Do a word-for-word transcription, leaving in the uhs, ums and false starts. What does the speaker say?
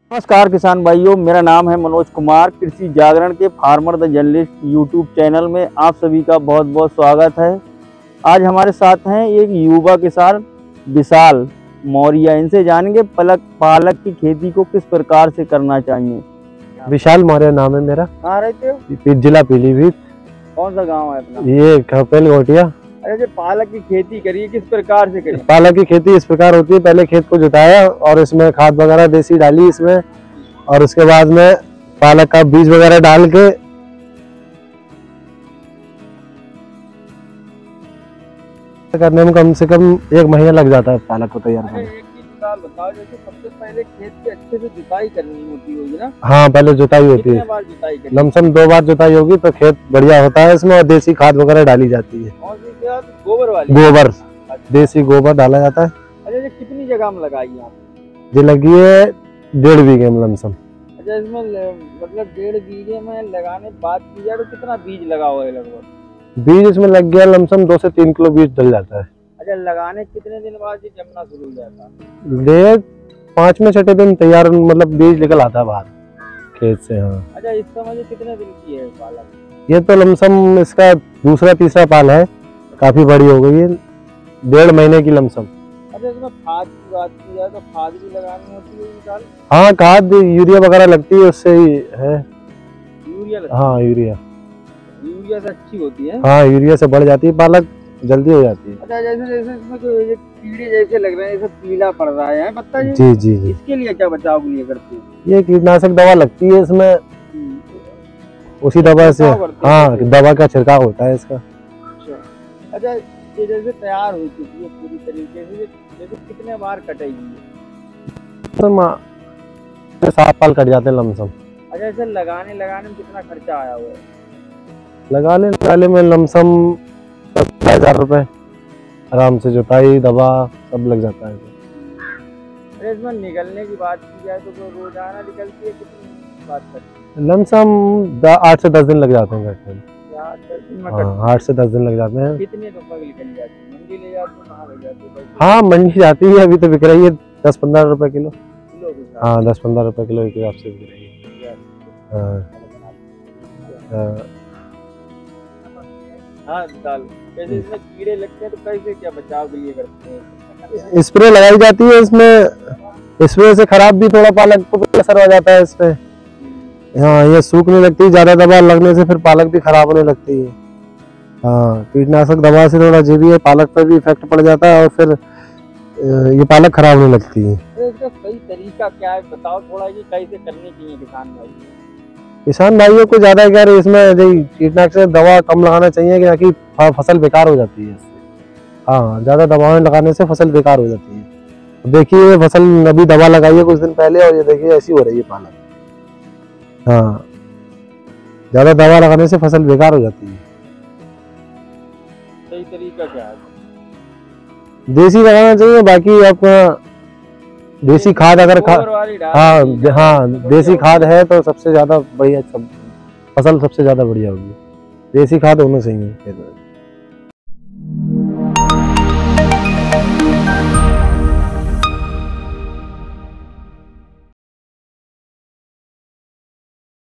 नमस्कार किसान भाइयों, मेरा नाम है मनोज कुमार। कृषि जागरण के farmer the journalist YouTube channel में आप सभी का बहुत बहुत स्वागत है। आज हमारे साथ हैं एक युवा किसान विशाल मौर्य। इनसे जानेंगे पलक पालक की खेती को किस प्रकार से करना चाहिए। विशाल मौर्य नाम है मेरा। कहाँ रहते हो? जिला पीलीभीत। कौन सा गांव है अपना? ये खपेल घोटिया। अरे पालक की खेती करिए, किस प्रकार से करिए? पालक की खेती इस प्रकार होती है, पहले खेत को जुताया और इसमें खाद वगैरह देसी डाली इसमें, और उसके बाद में पालक का बीज वगैरह डाल के करने में कम से कम एक महीना लग जाता है पालक को तैयार करने। एक चीज बताओ, जैसे सबसे पहले खेत की अच्छे से जुताई करनी होती होगी ना? हाँ, पहले जुताई होती है। बार जुताई करनी? लमसम दो बार जुताई होगी तो खेत बढ़िया होता है इसमें, और देसी खाद वगैरह डाली जाती है। गोबर वाली? गोबर, देसी गोबर डाला जाता है। अच्छा, ये कितनी जगह में लगाई आप? ये लगी है डेढ़ बीघे में लमसम। अच्छा, इसमें मतलब डेढ़ बीघे में लगाने बात की जाए तो कितना बीज लगा हुआ है लगभग? बीज इसमें लग गया लमसम दो से तीन किलो बीज डल जाता है। अच्छा, लगाने कितने दिन बाद ये जमना शुरू हो जाता है? डेढ़ पाँच में छठे दिन तैयार, मतलब बीज निकल आता है बाहर खेत से। हाँ। अच्छा, इस समय कितने दिन की है पालक? ये तो लमसम इसका दूसरा तीसरा पाल है, काफी बड़ी हो गई है, डेढ़ महीने की लमसम। अच्छा, इसमें खाद की बात की जाए तो खाद भी लगानी होती है साल? हाँ, खाद यूरिया वगैरह लगती है, उससे ही है। यूरिया लगती? हाँ, यूरिया यूरिया से अच्छी होती है। हाँ, यूरिया से बढ़ जाती है, पालक जल्दी हो जाती है। अच्छा, जैसे जैसे इसमें जो ये कीड़े जैसे लग रहे हैं, जैसे पीला पड़ रहा है पत्ता जी? जी जी जी। इसके लिए क्या बचाव के लिए करते हैं? ये कीटनाशक दवा लगती है इसमें, उसी दवा से। हाँ, दवा का छिड़काव होता है इसका। अच्छा, ये जैसे तैयार हो चुकी है पूरी तरीके से, जैसे कितने बार कटेगी? तो सात पाल कट जाते हैं लमसम। अच्छा, इसे लगाने लगाने में कितना खर्चा आया हुआ है? लगाने लगाने में लमसम सत्तर हजार रुपए आराम से, जुताई दवा सब लग जाता है। अरे इसमें निकलने की बात की जाए तो रोजाना निकलती है, कितनी बात करती है? लमसम आठ से दस दिन लग जाते हैं कटने में। हाँ, आठ से दस दिन लग जाते हैं। कितने रुपए की निकल जाती है? मंडी ले जाती है? कहाँ ले जाती है? हाँ, मंडी जाती है, अभी तो बिक रही है दस पंद्रह रुपए किलो। हाँ, दस पंद्रह रुपए किलो के हिसाब से बिक रही है। हाँ, दाल कैसे इसमें कीड़े लगते हैं तो कैसे क्या बचाव के लिए करते हैं? स्प्रे लगाई जाती है इसमें, स्प्रे से खराब भी थोड़ा पालक को असर हो जाता है इसपे। हाँ, ये सूखने लगती है, ज्यादा दवा लगने से फिर पालक भी खराब होने लगती है। हाँ, कीटनाशक दवा से थोड़ा जो भी है पालक पर भी इफेक्ट पड़ जाता है और फिर ये पालक खराब होने लगती है। तो इसका सही तरीका क्या है बताओ थोड़ा, ये कैसे करनी चाहिए किसान भाई? किसान भाइयों को ज्यादा क्या है इसमें कीटनाशक दवा कम लगाना चाहिए, ताकि फसल बेकार हो जाती है इससे। हाँ, ज्यादा दवाएं लगाने से फसल बेकार हो जाती है। देखिए, फसल अभी दवा लगाई है कुछ दिन पहले और ये देखिए ऐसी हो रही है पालक। हाँ, ज्यादा दवा लगाने से फसल बेकार हो जाती है। सही तरीका क्या है? देसी लगाना चाहिए, बाकी आपका देसी खाद अगर खा हाँ हाँ देसी खाद है तो सबसे ज्यादा बढ़िया, सब फसल सबसे ज्यादा बढ़िया होगी। देसी खाद होना चाहिए।